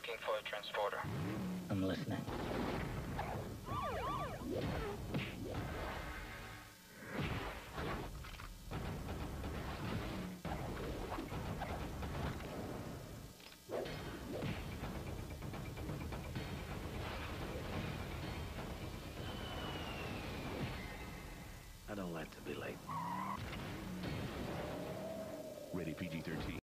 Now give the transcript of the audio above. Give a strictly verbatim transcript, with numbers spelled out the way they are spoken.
looking for a transporter. I'm listening. I don't like to be late. Rated P G thirteen.